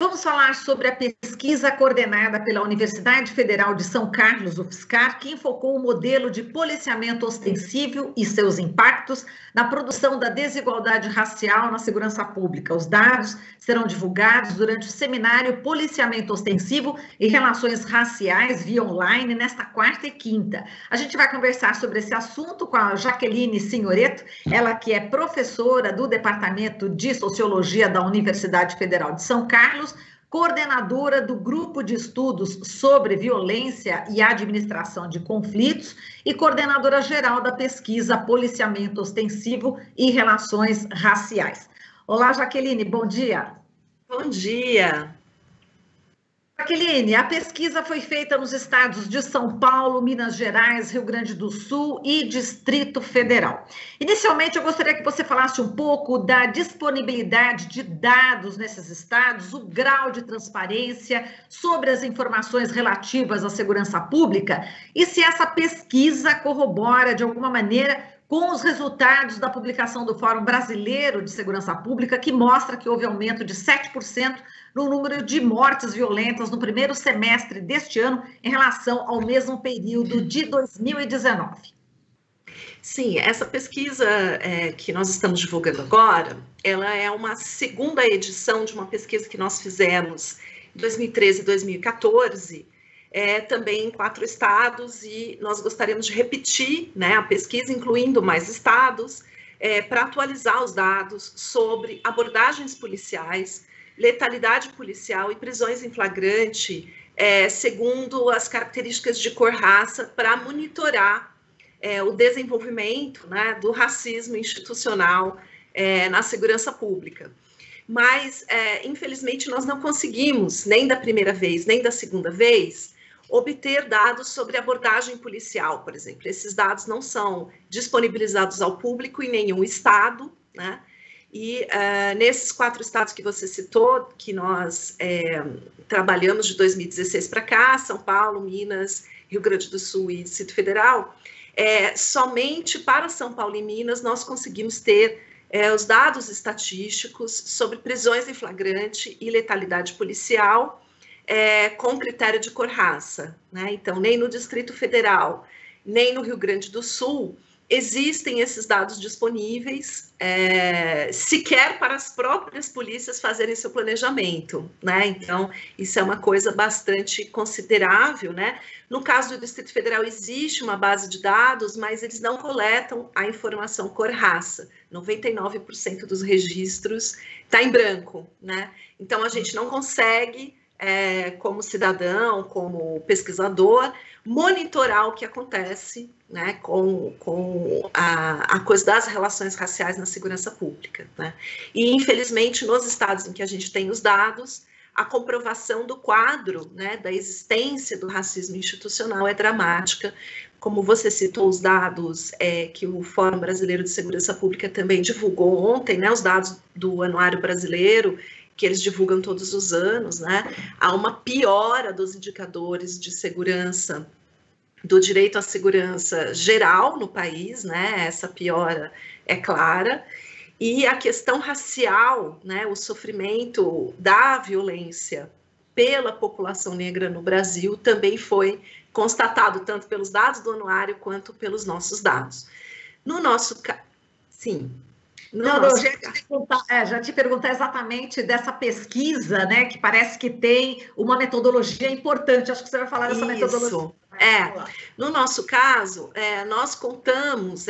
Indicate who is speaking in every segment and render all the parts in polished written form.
Speaker 1: vamos falar sobre a pesquisa coordenada pela Universidade Federal de São Carlos, UFSCar, que enfocou o modelo de policiamento ostensivo e seus impactos na produção da desigualdade racial na segurança pública. Os dados serão divulgados durante o seminário Policiamento Ostensivo e Relações Raciais via online nesta quarta e quinta. A gente vai conversar sobre esse assunto com a Jaqueline Signoretto, ela que é professora do Departamento de Sociologia da Universidade Federal de São Carlos, coordenadora do Grupo de Estudos sobre Violência e Administração de Conflitos e coordenadora geral da pesquisa Policiamento Ostensivo e Relações Raciais. Olá, Jaqueline, bom dia.
Speaker 2: Bom dia.
Speaker 1: Jaqueline, a pesquisa foi feita nos estados de São Paulo, Minas Gerais, Rio Grande do Sul e Distrito Federal. Inicialmente, eu gostaria que você falasse um pouco da disponibilidade de dados nesses estados, o grau de transparência sobre as informações relativas à segurança pública e se essa pesquisa corrobora, de alguma maneira, com os resultados da publicação do Fórum Brasileiro de Segurança Pública, que mostra que houve aumento de 7% no número de mortes violentas no primeiro semestre deste ano em relação ao mesmo período de 2019.
Speaker 2: Sim, essa pesquisa que nós estamos divulgando agora, ela é uma segunda edição de uma pesquisa que nós fizemos em 2013 e 2014, também em 4 estados, e nós gostaríamos de repetir, né, a pesquisa, incluindo mais estados, para atualizar os dados sobre abordagens policiais, letalidade policial e prisões em flagrante, segundo as características de cor, raça, para monitorar o desenvolvimento, né, do racismo institucional na segurança pública. Mas, infelizmente, nós não conseguimos, nem da primeira vez, nem da segunda vez, obter dados sobre abordagem policial, por exemplo. Esses dados não são disponibilizados ao público em nenhum estado, né? E nesses 4 estados que você citou, que nós trabalhamos de 2016 para cá, São Paulo, Minas, Rio Grande do Sul e Distrito Federal, somente para São Paulo e Minas nós conseguimos ter os dados estatísticos sobre prisões em flagrante e letalidade policial com critério de cor-raça, né? Então, nem no Distrito Federal, nem no Rio Grande do Sul, existem esses dados disponíveis, sequer para as próprias polícias fazerem seu planejamento, né? Então, isso é uma coisa bastante considerável, né? No caso do Distrito Federal, existe uma base de dados, mas eles não coletam a informação cor-raça. 99% dos registros está em branco, né? Então, a gente não consegue, como cidadão, como pesquisador, monitorar o que acontece, né, com a coisa das relações raciais na segurança pública, né? E, infelizmente, nos estados em que a gente tem os dados, a comprovação do quadro, né, da existência do racismo institucional é dramática. Como você citou os dados que o Fórum Brasileiro de Segurança Pública também divulgou ontem, né, os dados do Anuário Brasileiro, que eles divulgam todos os anos, né? Há uma piora dos indicadores de segurança, do direito à segurança geral no país, né? Essa piora é clara. E a questão racial, né? O sofrimento da violência pela população negra no Brasil também foi constatado tanto pelos dados do anuário quanto pelos nossos dados. No nosso caso, sim.
Speaker 1: Já te perguntar exatamente dessa pesquisa, né, que parece que tem uma metodologia importante, acho que você vai falar dessa metodologia.
Speaker 2: No nosso caso, nós contamos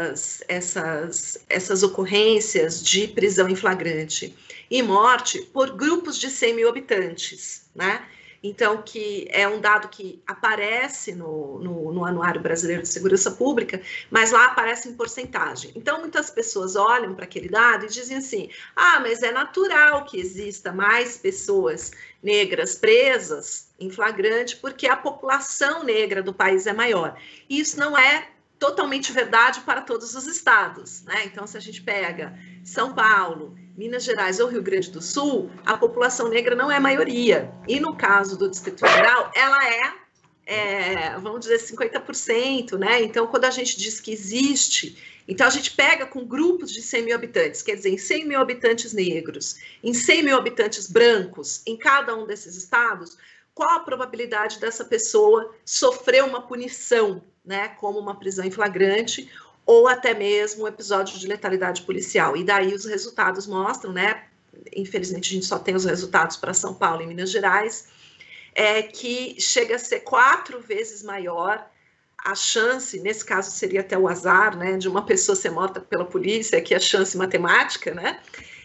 Speaker 2: essas ocorrências de prisão em flagrante e morte por grupos de 100 mil habitantes, né? Então, que é um dado que aparece no Anuário Brasileiro de Segurança Pública, mas lá aparece em porcentagem. Então, muitas pessoas olham para aquele dado e dizem assim, mas é natural que exista mais pessoas negras presas em flagrante, porque a população negra do país é maior. E isso não é totalmente verdade para todos os estados, né? Então, se a gente pega São Paulo, Minas Gerais ou Rio Grande do Sul, a população negra não é maioria. E no caso do Distrito Federal, ela vamos dizer, 50%, né? Então, quando a gente diz que existe Então, a gente pega com grupos de 100 mil habitantes, quer dizer, em 100 mil habitantes negros, em 100 mil habitantes brancos, em cada um desses estados, qual a probabilidade dessa pessoa sofrer uma punição, né, como uma prisão em flagrante, ou até mesmo um episódio de letalidade policial. E daí os resultados mostram, né, infelizmente a gente só tem os resultados para São Paulo e Minas Gerais, que chega a ser 4 vezes maior a chance, nesse caso seria até o azar, né, de uma pessoa ser morta pela polícia, que é a chance matemática, né,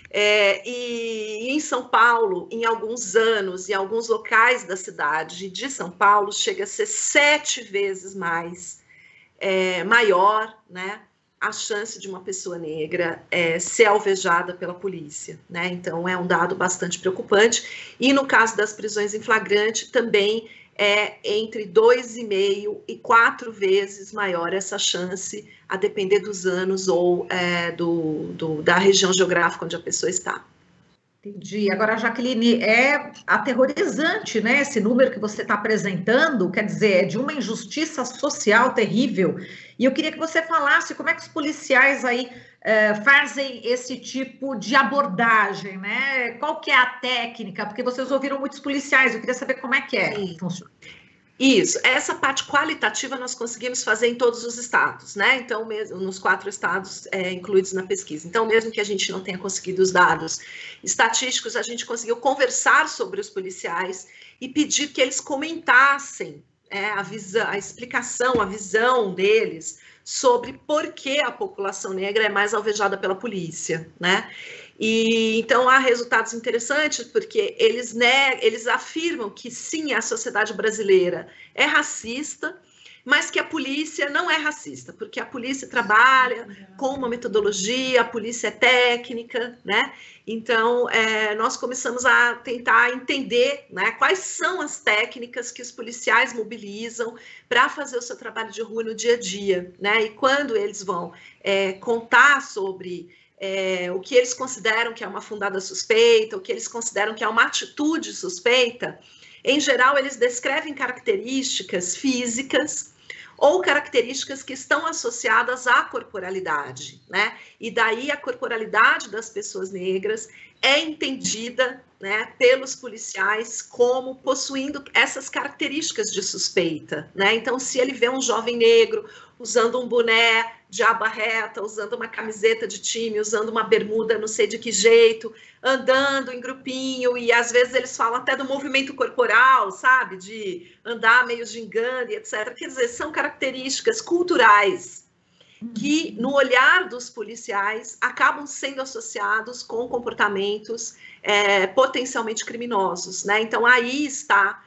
Speaker 2: e em São Paulo, em alguns anos, em alguns locais da cidade de São Paulo, chega a ser 7 vezes maior, né, a chance de uma pessoa negra ser alvejada pela polícia, né, então é um dado bastante preocupante, e no caso das prisões em flagrante também entre 2,5 e 4 vezes maior essa chance, a depender dos anos ou da região geográfica onde a pessoa está.
Speaker 1: Entendi. Agora, Jaqueline, é aterrorizante, né, esse número que você está apresentando, quer dizer, é de uma injustiça social terrível. E eu queria que você falasse como é que os policiais aí fazem esse tipo de abordagem, né? Qual que é a técnica? Porque vocês ouviram muitos policiais, eu queria saber como é que funciona.
Speaker 2: Isso, essa parte qualitativa nós conseguimos fazer em todos os estados, né? Então, mesmo nos 4 estados incluídos na pesquisa. Então, mesmo que a gente não tenha conseguido os dados estatísticos, a gente conseguiu conversar sobre os policiais e pedir que eles comentassem a explicação, a visão deles sobre por que a população negra é mais alvejada pela polícia, né? E então há resultados interessantes, porque eles afirmam que sim, a sociedade brasileira é racista, mas que a polícia não é racista, porque a polícia trabalha com uma metodologia, a polícia é técnica, né? Então, nós começamos a tentar entender, né, quais são as técnicas que os policiais mobilizam para fazer o seu trabalho de rua no dia a dia, né? E quando eles vão contar sobre o que eles consideram que é uma fundada suspeita, o que eles consideram que é uma atitude suspeita, em geral, eles descrevem características físicas ou características que estão associadas à corporalidade, né? E daí a corporalidade das pessoas negras é entendida, né, pelos policiais como possuindo essas características de suspeita, né? Então, se ele vê um jovem negro usando um boné de aba reta, usando uma camiseta de time, usando uma bermuda não sei de que jeito, andando em grupinho, e às vezes eles falam até do movimento corporal, sabe? De andar meio gingando e etc. Quer dizer, são características culturais que, no olhar dos policiais, acabam sendo associados com comportamentos potencialmente criminosos, né? Então, aí está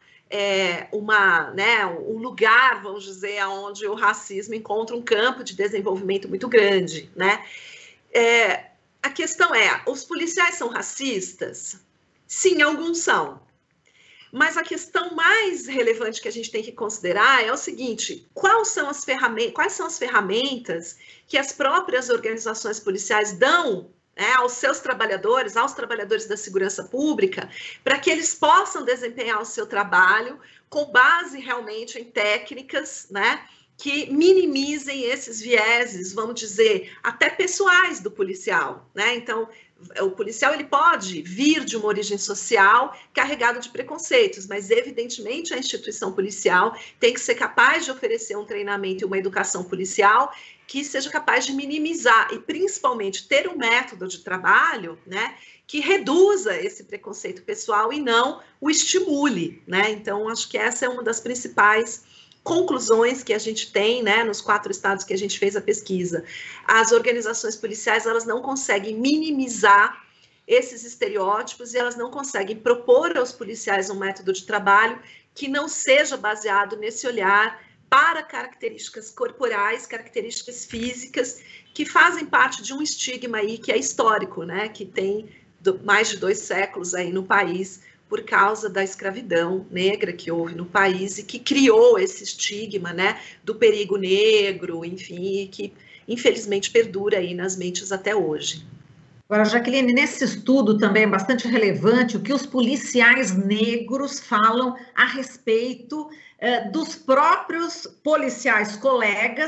Speaker 2: um lugar, vamos dizer, onde o racismo encontra um campo de desenvolvimento muito grande, né? A questão os policiais são racistas? Sim, alguns são. Mas a questão mais relevante que a gente tem que considerar é o seguinte: quais são as ferramentas que as próprias organizações policiais dão aos seus trabalhadores, aos trabalhadores da segurança pública, para que eles possam desempenhar o seu trabalho com base realmente em técnicas, né, que minimizem esses vieses, vamos dizer, até pessoais do policial, né? Então, o policial ele pode vir de uma origem social carregado de preconceitos, mas evidentemente a instituição policial tem que ser capaz de oferecer um treinamento e uma educação policial que seja capaz de minimizar e principalmente ter um método de trabalho, né, que reduza esse preconceito pessoal e não o estimule, né? Então, acho que essa é uma das principais conclusões que a gente tem, né, nos 4 estados que a gente fez a pesquisa. As organizações policiais, elas não conseguem minimizar esses estereótipos e elas não conseguem propor aos policiais um método de trabalho que não seja baseado nesse olhar para características corporais, características físicas, que fazem parte de um estigma aí que é histórico, né, que tem mais de 2 séculos aí no país, por causa da escravidão negra que houve no país e que criou esse estigma, né, do perigo negro, enfim, que infelizmente perdura aí nas mentes até hoje.
Speaker 1: Agora, Jaqueline, nesse estudo também é bastante relevante o que os policiais negros falam a respeito dos próprios policiais colegas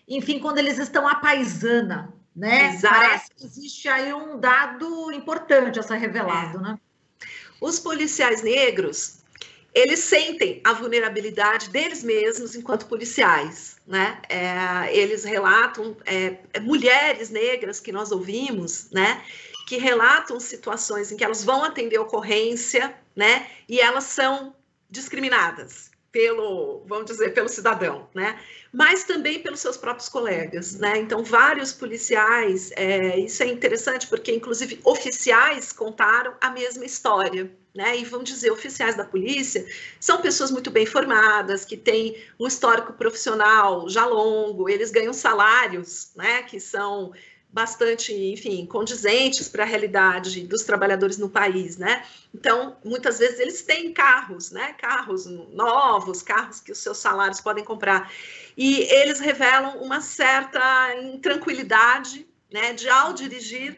Speaker 1: enfim, quando eles estão à paisana, né?
Speaker 2: Exato.
Speaker 1: Parece que existe aí um dado importante a ser revelado, né?
Speaker 2: Os policiais negros, eles sentem a vulnerabilidade deles mesmos enquanto policiais, né? Eles relatam, mulheres negras que nós ouvimos, né? Que relatam situações em que elas vão atender ocorrência, né? E elas são discriminadas vamos dizer, pelo cidadão, né? Mas também pelos seus próprios colegas, né? Então, vários policiais, isso é interessante porque, inclusive, oficiais contaram a mesma história, né? E vamos dizer, oficiais da polícia são pessoas muito bem formadas, que têm um histórico profissional já longo, eles ganham salários, né? Que são bastante, enfim, condizentes para a realidade dos trabalhadores no país, né? Então, muitas vezes eles têm carros, né? Carros novos, carros que os seus salários podem comprar. E eles revelam uma certa intranquilidade, né? De ao dirigir,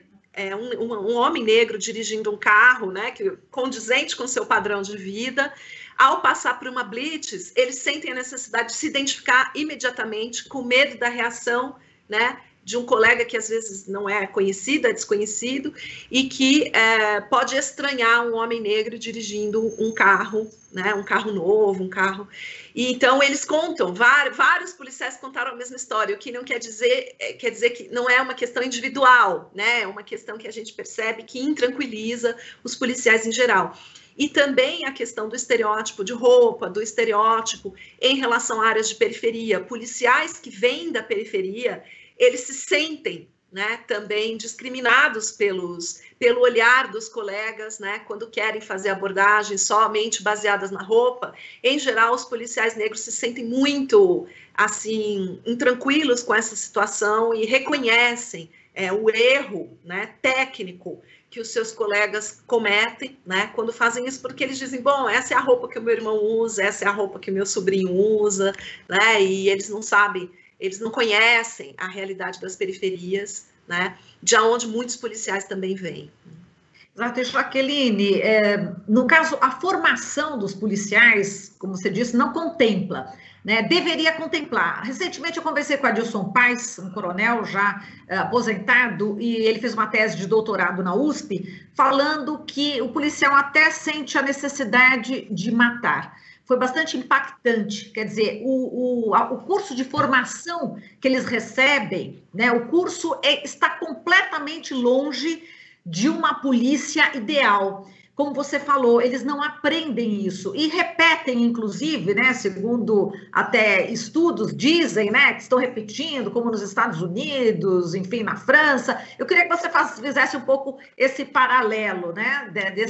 Speaker 2: um homem negro dirigindo um carro, né? Condizente com o seu padrão de vida, ao passar por uma blitz, eles sentem a necessidade de se identificar imediatamente com medo da reação, né? De um colega que às vezes não é conhecido, é desconhecido, e que pode estranhar um homem negro dirigindo um carro, né, um carro novo, um carro... E, então, eles contam, vários policiais contaram a mesma história, o que não quer dizer que não é uma questão individual, né, é uma questão que a gente percebe que intranquiliza os policiais em geral. E também a questão do estereótipo de roupa, do estereótipo em relação a áreas de periferia. Policiais que vêm da periferia, eles se sentem, né, também discriminados pelo olhar dos colegas, né, quando querem fazer abordagens somente baseadas na roupa. Em geral, os policiais negros se sentem muito, assim, intranquilos com essa situação e reconhecem o erro, né, técnico que os seus colegas cometem, né, quando fazem isso, porque eles dizem, bom, essa é a roupa que o meu irmão usa, essa é a roupa que o meu sobrinho usa, né, e eles não sabem, eles não conhecem a realidade das periferias, né, de onde muitos policiais também vêm.
Speaker 1: Exato, Jaqueline, no caso, a formação dos policiais, como você disse, não contempla, né, deveria contemplar. Recentemente eu conversei com Adilson Paes, um coronel já aposentado, e ele fez uma tese de doutorado na USP, falando que o policial até sente a necessidade de matar. Foi bastante impactante, quer dizer, o curso de formação que eles recebem, né, o curso está completamente longe de uma polícia ideal. Como você falou, eles não aprendem isso e repetem, inclusive, né, segundo até estudos dizem, né, que estão repetindo, como nos Estados Unidos, enfim, na França. Eu queria que você fizesse um pouco esse paralelo, né,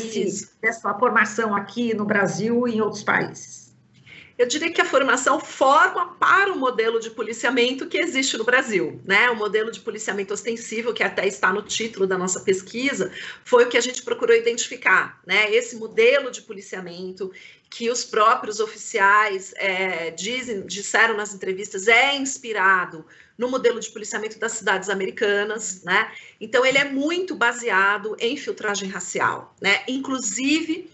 Speaker 1: dessa formação aqui no Brasil e em outros países.
Speaker 2: Eu diria que a formação forma para o modelo de policiamento que existe no Brasil, né? O modelo de policiamento ostensivo, que até está no título da nossa pesquisa, foi o que a gente procurou identificar, né? Esse modelo de policiamento que os próprios oficiais disseram nas entrevistas é inspirado no modelo de policiamento das cidades americanas, né? Então, ele é muito baseado em filtragem racial, né? Inclusive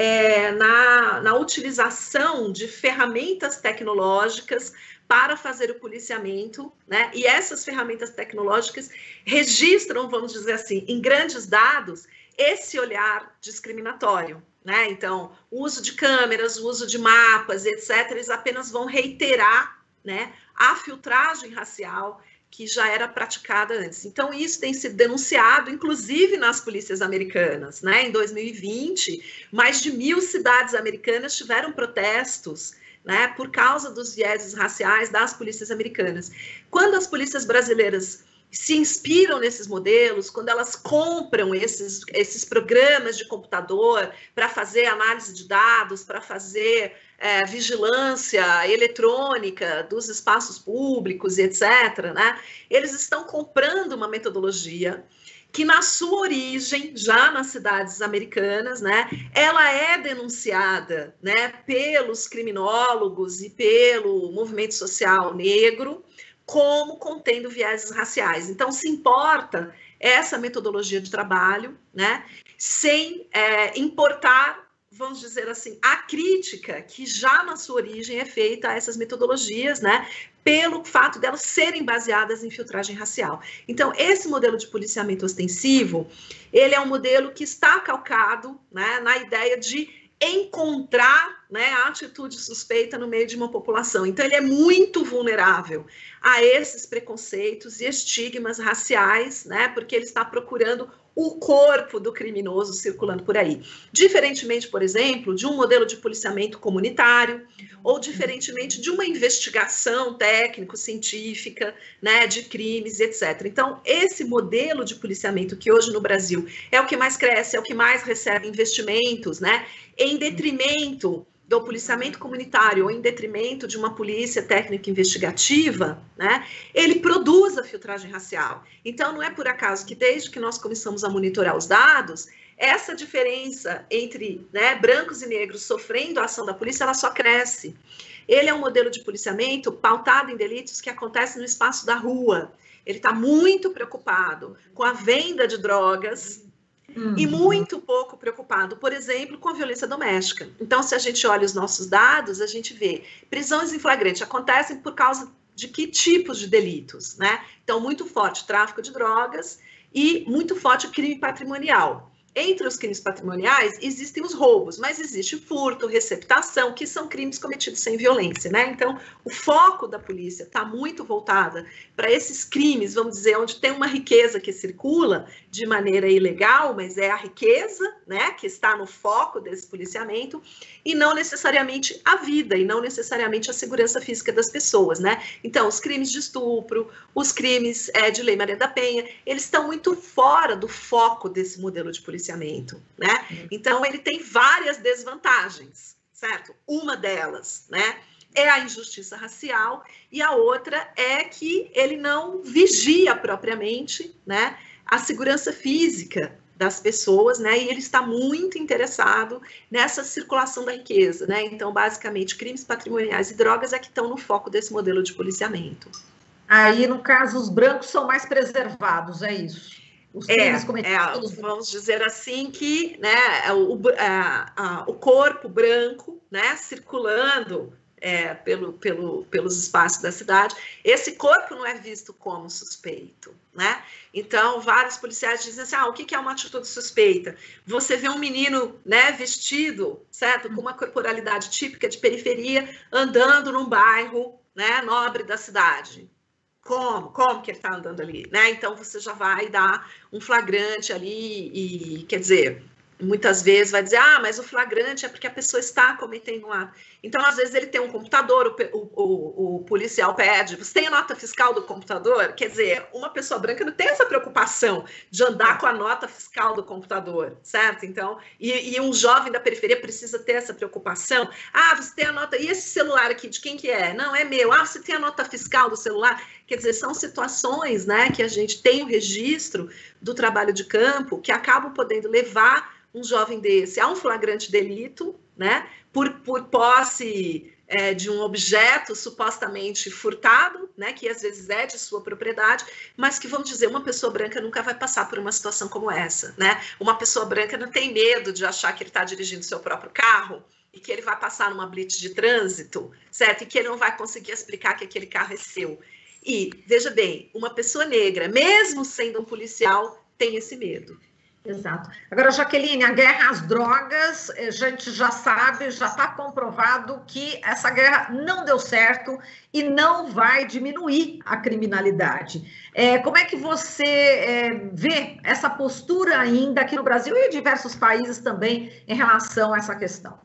Speaker 2: na utilização de ferramentas tecnológicas para fazer o policiamento, né? E essas ferramentas tecnológicas registram, vamos dizer assim, em grandes dados, esse olhar discriminatório, né? Então, o uso de câmeras, o uso de mapas, etc., eles apenas vão reiterar, né, a filtragem racial que já era praticada antes. Então, isso tem sido denunciado, inclusive nas polícias americanas, né? Em 2020, mais de 1.000 cidades americanas tiveram protestos, né, por causa dos vieses raciais das polícias americanas. Quando as polícias brasileiras se inspiram nesses modelos, quando elas compram esses programas de computador para fazer análise de dados, para fazer vigilância eletrônica dos espaços públicos e etc., né? Eles estão comprando uma metodologia que, na sua origem, já nas cidades americanas, né, ela é denunciada, né, pelos criminólogos e pelo movimento social negro como contendo vieses raciais. Então, se importa essa metodologia de trabalho, né, sem importar vamos dizer assim, a crítica que já na sua origem é feita a essas metodologias, né, pelo fato delas serem baseadas em filtragem racial. Então, esse modelo de policiamento ostensivo, ele é um modelo que está calcado, né, na ideia de encontrar, né, a atitude suspeita no meio de uma população. Então, ele é muito vulnerável a esses preconceitos e estigmas raciais, né, porque ele está procurando o corpo do criminoso circulando por aí. Diferentemente, por exemplo, de um modelo de policiamento comunitário, ou diferentemente de uma investigação técnico-científica, né, de crimes, etc. Então, esse modelo de policiamento que hoje no Brasil é o que mais cresce, é o que mais recebe investimentos, né, em detrimento do policiamento comunitário ou em detrimento de uma polícia técnica investigativa, né, ele produz a filtragem racial. Então, não é por acaso que desde que nós começamos a monitorar os dados, essa diferença entre, né, brancos e negros sofrendo a ação da polícia, ela só cresce. Ele é um modelo de policiamento pautado em delitos que acontecem no espaço da rua. Ele está muito preocupado com a venda de drogas, e muito pouco preocupado, por exemplo, com a violência doméstica. Então, se a gente olha os nossos dados, a gente vê prisões em flagrante acontecem por causa de que tipos de delitos, né? Então, muito forte tráfico de drogas e muito forte crime patrimonial. Entre os crimes patrimoniais, existem os roubos, mas existe furto, receptação, que são crimes cometidos sem violência, né? Então, o foco da polícia está muito voltada para esses crimes, vamos dizer, onde tem uma riqueza que circula de maneira ilegal, mas é a riqueza, né, que está no foco desse policiamento, e não necessariamente a vida, e não necessariamente a segurança física das pessoas, né? Então, os crimes de estupro, os crimes de Lei Maria da Penha, eles estão muito fora do foco desse modelo de policiamento, né? Então, ele tem várias desvantagens, certo? Uma delas, né, é a injustiça racial, e a outra é que ele não vigia propriamente, né, a segurança física das pessoas, né, e ele está muito interessado nessa circulação da riqueza, né? Então, basicamente, crimes patrimoniais e drogas é que estão no foco desse modelo de policiamento.
Speaker 1: Aí, no caso, os brancos são mais preservados, é isso? Os crimes cometidos
Speaker 2: vamos dizer assim que, né, o corpo branco, né, circulando pelos espaços da cidade, esse corpo não é visto como suspeito, né? Então, vários policiais dizem assim, o que é uma atitude suspeita? Você vê um menino, né, vestido, certo, com uma corporalidade típica de periferia, andando num bairro, né, nobre da cidade. Como que ele está andando ali, né? Então, você já vai dar um flagrante ali e, quer dizer, muitas vezes vai dizer, mas o flagrante é porque a pessoa está cometendo um ato. Então, às vezes, ele tem um computador, o policial pede, você tem a nota fiscal do computador? Quer dizer, uma pessoa branca não tem essa preocupação de andar com a nota fiscal do computador, certo? Então, e um jovem da periferia precisa ter essa preocupação. Você tem a nota, e esse celular aqui, de quem que é? Não, é meu. Você tem a nota fiscal do celular? Quer dizer, são situações, né, que a gente tem o registro do trabalho de campo que acabam podendo levar um jovem desse a um flagrante delito, né, por posse de um objeto supostamente furtado, né, que às vezes é de sua propriedade, mas que, vamos dizer, uma pessoa branca nunca vai passar por uma situação como essa, né? Uma pessoa branca não tem medo de achar que ele está dirigindo seu próprio carro e que ele vai passar numa blitz de trânsito, certo? E que ele não vai conseguir explicar que aquele carro é seu. E, veja bem, uma pessoa negra, mesmo sendo um policial, tem esse medo.
Speaker 1: Exato. Agora, Jaqueline, a guerra às drogas, a gente já sabe, já está comprovado que essa guerra não deu certo e não vai diminuir a criminalidade. Como é que você vê essa postura ainda aqui no Brasil e em diversos países também em relação a essa questão?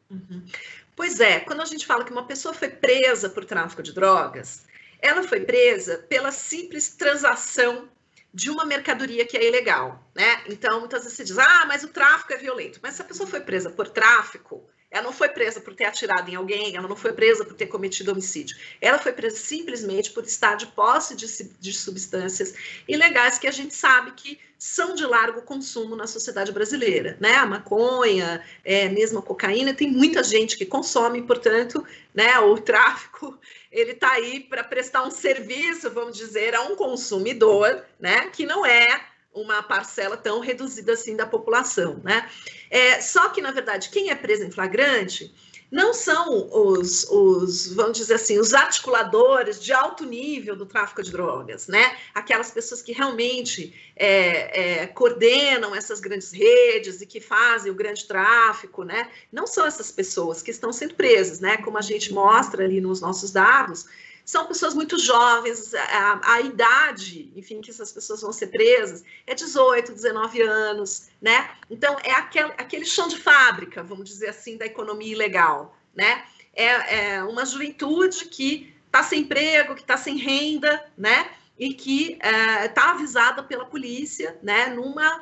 Speaker 2: Pois é, quando a gente fala que uma pessoa foi presa por tráfico de drogas, ela foi presa pela simples transação de uma mercadoria que é ilegal, né? Então, muitas vezes se diz, mas o tráfico é violento. Mas se a pessoa foi presa por tráfico, ela não foi presa por ter atirado em alguém, ela não foi presa por ter cometido homicídio. Ela foi presa simplesmente por estar de posse de substâncias ilegais que a gente sabe que são de largo consumo na sociedade brasileira, né? A maconha, mesmo a cocaína, tem muita gente que consome, portanto, né, o tráfico, ele está aí para prestar um serviço, vamos dizer, a um consumidor, né, que não é uma parcela tão reduzida assim da população, né? Só que, na verdade, quem é preso em flagrante não são vamos dizer assim, os articuladores de alto nível do tráfico de drogas, né? Aquelas pessoas que realmente coordenam essas grandes redes e que fazem o grande tráfico, né? Não são essas pessoas que estão sendo presas, né? Como a gente mostra ali nos nossos dados, são pessoas muito jovens, a idade, enfim, que essas pessoas vão ser presas é 18, 19 anos, né? Então, é aquele chão de fábrica, vamos dizer assim, da economia ilegal, né? É uma juventude que está sem emprego, que está sem renda, né? E que está avisada pela polícia, né? Numa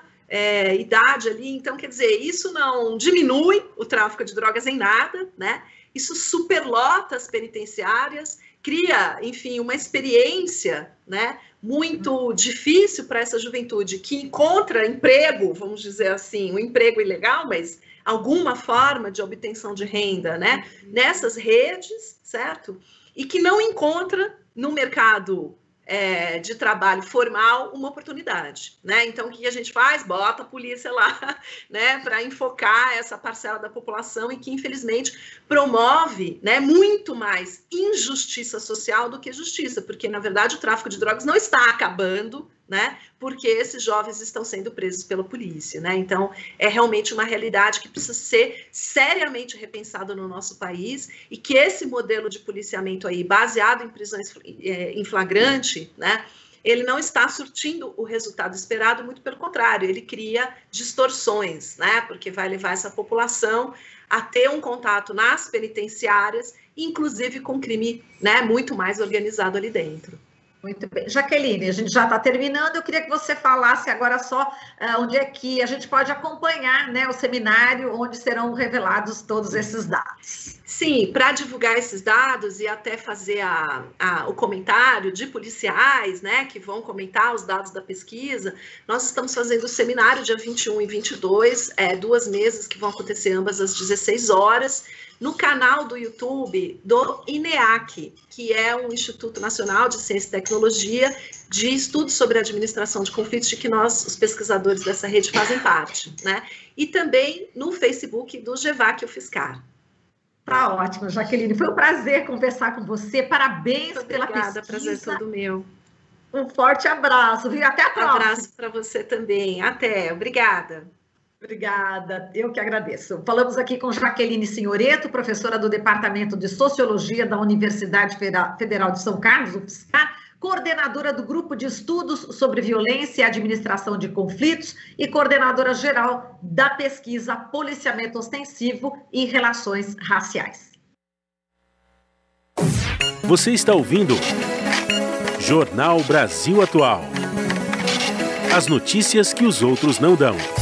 Speaker 2: idade ali. Então, quer dizer, isso não diminui o tráfico de drogas em nada, né? Isso superlota as penitenciárias, cria, enfim, uma experiência, né, muito difícil para essa juventude que encontra emprego, vamos dizer assim, um emprego ilegal, mas alguma forma de obtenção de renda, né, nessas redes, certo? E que não encontra no mercado de trabalho formal uma oportunidade, né? Então, o que a gente faz? Bota a polícia lá, né, para enfocar essa parcela da população e que, infelizmente, promove, né, muito mais injustiça social do que justiça, porque, na verdade, o tráfico de drogas não está acabando, né, porque esses jovens estão sendo presos pela polícia, né? Então, é realmente uma realidade que precisa ser seriamente repensada no nosso país e que esse modelo de policiamento aí, baseado em prisões em flagrante, né, ele não está surtindo o resultado esperado, muito pelo contrário, ele cria distorções, né, porque vai levar essa população a ter um contato nas penitenciárias, inclusive com crime, né, muito mais organizado ali dentro.
Speaker 1: Muito bem. Jaqueline, a gente já está terminando, eu queria que você falasse agora só onde é que a gente pode acompanhar, né, o seminário, onde serão revelados todos esses dados.
Speaker 2: Sim, para divulgar esses dados e até fazer o comentário de policiais, né, que vão comentar os dados da pesquisa, nós estamos fazendo o seminário dia 21 e 22, 2 mesas que vão acontecer ambas às 16 horas, no canal do YouTube do INEAC, que é um Instituto Nacional de Ciência e Tecnologia de estudos sobre a administração de conflitos, de que nós, os pesquisadores dessa rede, fazem parte, né? E também no Facebook do GEVAC UFSCar.
Speaker 1: Tá ótimo, Jaqueline. Foi um prazer conversar com você. Parabéns pela pesquisa.
Speaker 2: Obrigada, prazer todo meu.
Speaker 1: Um forte abraço, viu? Até a próxima.
Speaker 2: Um abraço para você também. Até. Obrigada.
Speaker 1: Obrigada, eu que agradeço. Falamos aqui com Jaqueline Senhoreto, professora do Departamento de Sociologia da Universidade Federal de São Carlos, UFSCar, coordenadora do Grupo de Estudos sobre Violência e Administração de Conflitos e coordenadora geral da pesquisa Policiamento Ostensivo e Relações Raciais.
Speaker 3: Você está ouvindo Jornal Brasil Atual. As notícias que os outros não dão.